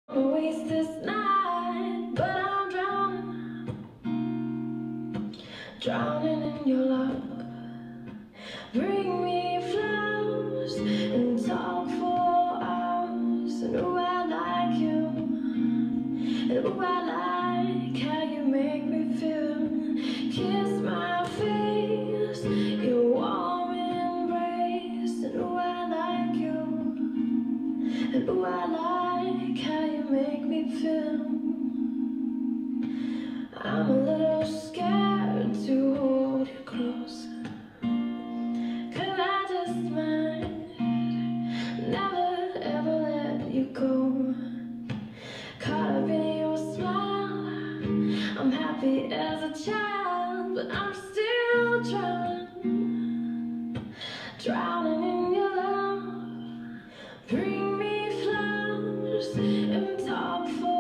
Waste this night, but I'm drowning in your love. Bring me flowers and talk for hours. And oh, I like you, and oh, I like how you make me feel. Kiss my face, your warm embrace. And oh, I like you, and oh, I like how you make me feel. I'm a little scared to hold you close, 'cause I just might never ever let you go. Caught up in your smile, I'm happy as a child, but I'm still drowning in your love. Bring me flowers and talk for